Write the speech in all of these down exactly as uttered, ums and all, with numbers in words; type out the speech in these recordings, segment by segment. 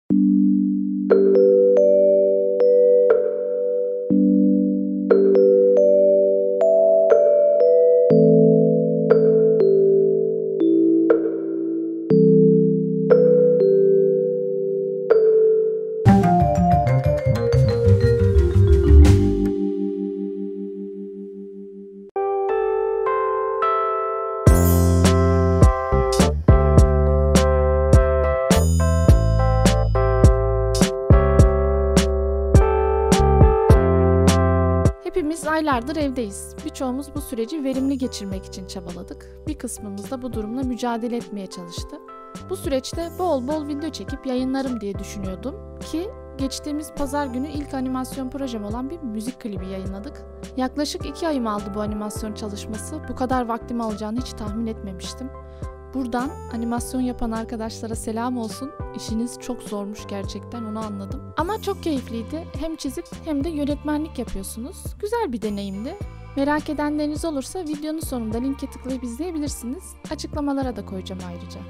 Hepimiz aylardır evdeyiz. Birçoğumuz bu süreci verimli geçirmek için çabaladık. Bir kısmımız da bu durumla mücadele etmeye çalıştı. Bu süreçte bol bol video çekip yayınlarım diye düşünüyordum ki geçtiğimiz pazar günü ilk animasyon projem olan bir müzik klibi yayınladık. Yaklaşık iki ayım aldı bu animasyon çalışması. Bu kadar vaktimi alacağını hiç tahmin etmemiştim. Buradan animasyon yapan arkadaşlara selam olsun. İşiniz çok zormuş gerçekten, onu anladım. Ama çok keyifliydi. Hem çizip hem de yönetmenlik yapıyorsunuz. Güzel bir deneyimdi. Merak edenleriniz olursa videonun sonunda linke tıklayıp izleyebilirsiniz. Açıklamalara da koyacağım ayrıca.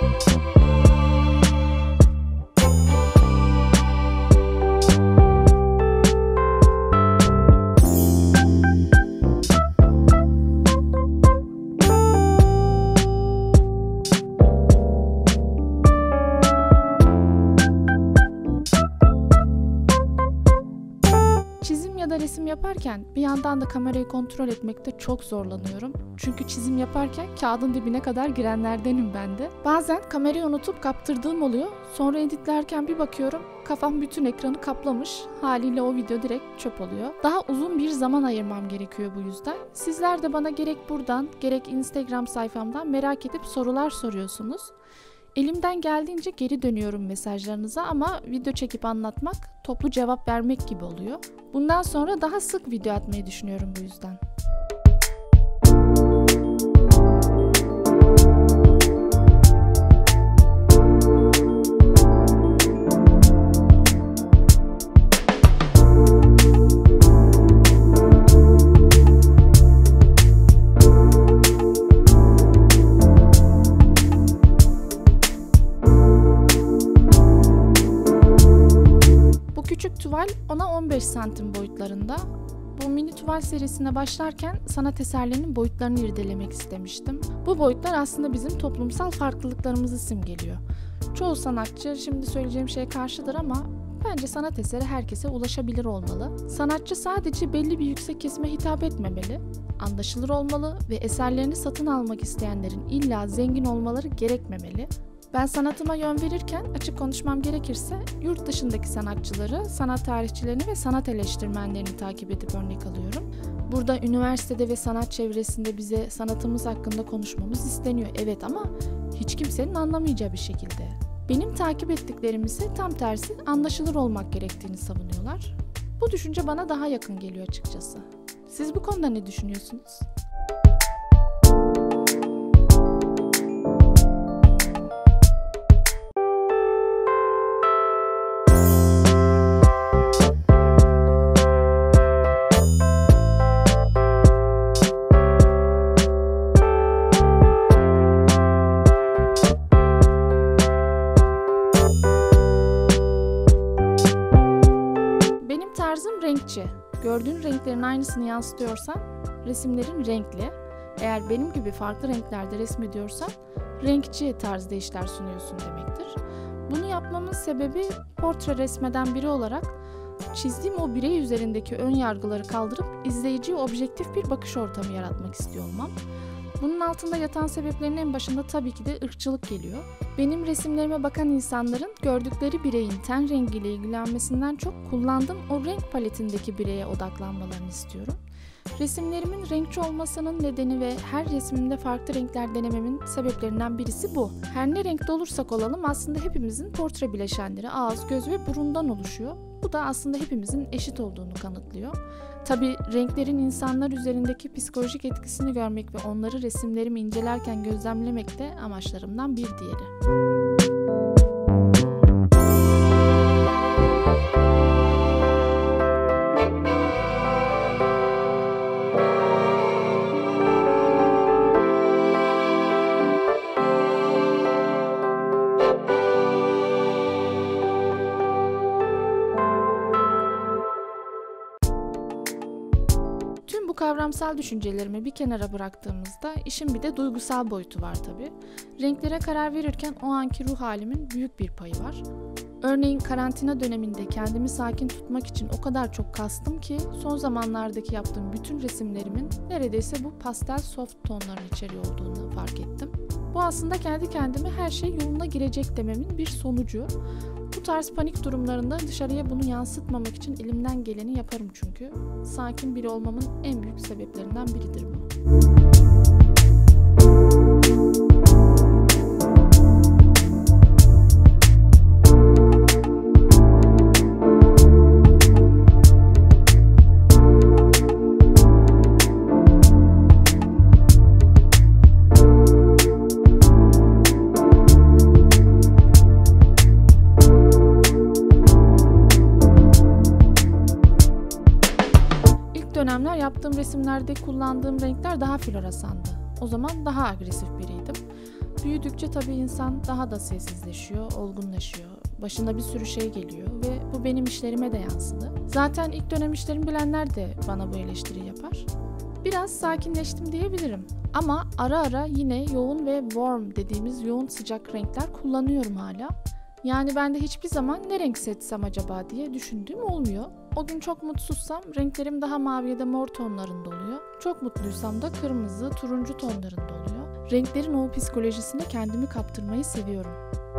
Çizim ya da resim yaparken bir yandan da kamerayı kontrol etmekte çok zorlanıyorum. Çünkü çizim yaparken kağıdın dibine kadar girenlerdenim ben de. Bazen kamerayı unutup kaptırdığım oluyor. Sonra editlerken bir bakıyorum kafam bütün ekranı kaplamış. Haliyle o video direkt çöp oluyor. Daha uzun bir zaman ayırmam gerekiyor bu yüzden. Sizler de bana gerek buradan gerek Instagram sayfamdan merak edip sorular soruyorsunuz. Elimden geldiğince geri dönüyorum mesajlarınıza ama video çekip anlatmak, toplu cevap vermek gibi oluyor. Bundan sonra daha sık video atmayı düşünüyorum bu yüzden. Küçük tuval ona on beş santim boyutlarında. Bu mini tuval serisine başlarken sanat eserlerinin boyutlarını irdelemek istemiştim. Bu boyutlar aslında bizim toplumsal farklılıklarımızı simgeliyor. Çoğu sanatçı şimdi söyleyeceğim şeye karşıdır ama bence sanat eseri herkese ulaşabilir olmalı. Sanatçı sadece belli bir yüksek kesime hitap etmemeli, anlaşılır olmalı ve eserlerini satın almak isteyenlerin illa zengin olmaları gerekmemeli. Ben sanatıma yön verirken açık konuşmam gerekirse yurt dışındaki sanatçıları, sanat tarihçilerini ve sanat eleştirmenlerini takip edip örnek alıyorum. Burada üniversitede ve sanat çevresinde bize sanatımız hakkında konuşmamız isteniyor. Evet ama hiç kimsenin anlamayacağı bir şekilde. Benim takip ettiklerim ise tam tersi anlaşılır olmak gerektiğini savunuyorlar. Bu düşünce bana daha yakın geliyor açıkçası. Siz bu konuda ne düşünüyorsunuz? Tarzım renkçi. Gördüğün renklerin aynısını yansıtıyorsan resimlerin renkli. Eğer benim gibi farklı renklerde resmediyorsan renkçi tarzda işler sunuyorsun demektir. Bunu yapmamın sebebi portre resmeden biri olarak çizdiğim o birey üzerindeki ön yargıları kaldırıp izleyiciye objektif bir bakış ortamı yaratmak istiyor olmam. Bunun altında yatan sebeplerin en başında tabii ki de ırkçılık geliyor. Benim resimlerime bakan insanların gördükleri bireyin ten rengiyle ilgilenmesinden çok kullandığım o renk paletindeki bireye odaklanmalarını istiyorum. Resimlerimin renkçi olmasının nedeni ve her resmimde farklı renkler denememin sebeplerinden birisi bu. Her ne renkte olursak olalım aslında hepimizin portre bileşenleri ağız, göz ve burundan oluşuyor. Bu da aslında hepimizin eşit olduğunu kanıtlıyor. Tabii renklerin insanlar üzerindeki psikolojik etkisini görmek ve onları resimlerimi incelerken gözlemlemek de amaçlarımdan bir diğeri. kavramsal düşüncelerimi bir kenara bıraktığımızda işin bir de duygusal boyutu var tabii. Renklere karar verirken o anki ruh halimin büyük bir payı var. Örneğin karantina döneminde kendimi sakin tutmak için o kadar çok kastım ki son zamanlardaki yaptığım bütün resimlerimin neredeyse bu pastel soft tonların içeriyor olduğunu fark ettim. Bu aslında kendi kendime her şey yoluna girecek dememin bir sonucu. Bu tarz panik durumlarında dışarıya bunu yansıtmamak için elimden geleni yaparım çünkü. Sakin biri olmamın en büyük sebeplerinden biridir bu. Dönemler yaptığım resimlerde kullandığım renkler daha floresandı. O zaman daha agresif biriydim. Büyüdükçe tabii insan daha da sessizleşiyor, olgunlaşıyor. Başına bir sürü şey geliyor ve bu benim işlerime de yansıdı. Zaten ilk dönem işlerimi bilenler de bana bu eleştiri yapar. Biraz sakinleştim diyebilirim. Ama ara ara yine yoğun ve warm dediğimiz yoğun sıcak renkler kullanıyorum hala. Yani ben de hiçbir zaman ne renk seçsem acaba diye düşündüğüm olmuyor. O gün çok mutsuzsam renklerim daha mavi ya da mor tonlarında oluyor. Çok mutluysam da kırmızı, turuncu tonlarında oluyor. Renklerin o psikolojisine kendimi kaptırmayı seviyorum.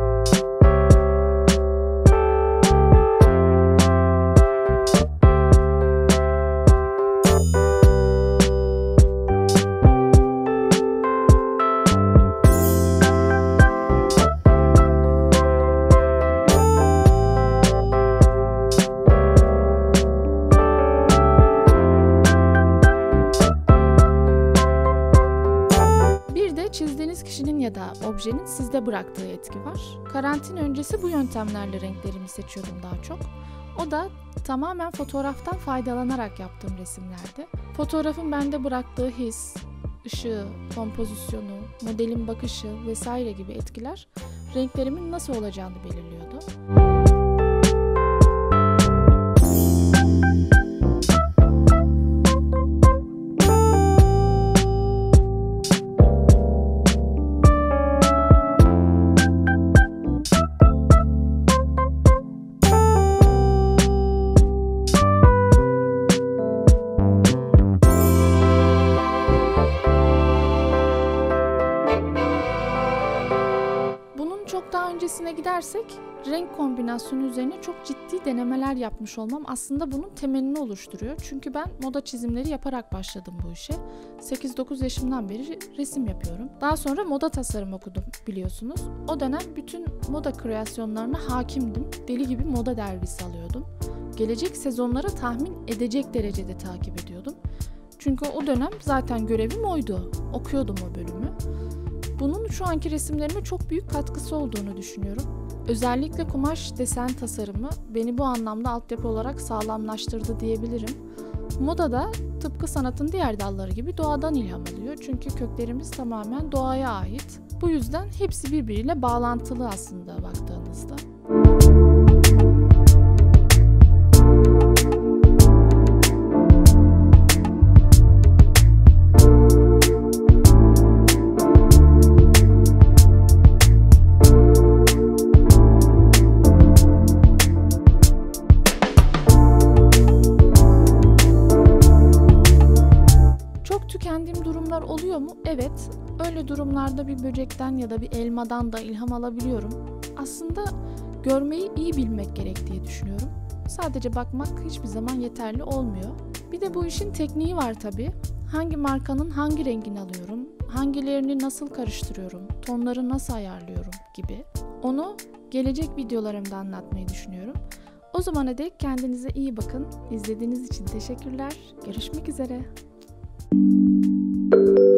Çizdiğiniz kişinin ya da objenin sizde bıraktığı etki var. Karantina öncesi bu yöntemlerle renklerimi seçiyordum daha çok. O da tamamen fotoğraftan faydalanarak yaptığım resimlerdi. Fotoğrafın bende bıraktığı his, ışığı, kompozisyonu, modelin bakışı vesaire gibi etkiler renklerimin nasıl olacağını belirliyordu. Çok daha öncesine gidersek renk kombinasyonu üzerine çok ciddi denemeler yapmış olmam aslında bunun temelini oluşturuyor. Çünkü ben moda çizimleri yaparak başladım bu işe. sekiz dokuz yaşımdan beri resim yapıyorum. Daha sonra moda tasarım okudum biliyorsunuz. O dönem bütün moda kreasyonlarına hakimdim. Deli gibi moda dergisi alıyordum. Gelecek sezonlara tahmin edecek derecede takip ediyordum. Çünkü o dönem zaten görevim oydu. Okuyordum o bölümü. Bunun şu anki resimlerime çok büyük katkısı olduğunu düşünüyorum. Özellikle kumaş desen tasarımı beni bu anlamda altyapı olarak sağlamlaştırdı diyebilirim. Moda da tıpkı sanatın diğer dalları gibi doğadan ilham alıyor. Çünkü köklerimiz tamamen doğaya ait. Bu yüzden hepsi birbiriyle bağlantılı aslında baktığınızda. Tükendiğim durumlar oluyor mu? Evet. Öyle durumlarda bir böcekten ya da bir elmadan da ilham alabiliyorum. Aslında görmeyi iyi bilmek gerek diye düşünüyorum. Sadece bakmak hiçbir zaman yeterli olmuyor. Bir de bu işin tekniği var tabii. Hangi markanın hangi rengini alıyorum, hangilerini nasıl karıştırıyorum, tonları nasıl ayarlıyorum gibi. Onu gelecek videolarımda anlatmayı düşünüyorum. O zamana dek kendinize iyi bakın. İzlediğiniz için teşekkürler. Görüşmek üzere. Thank you.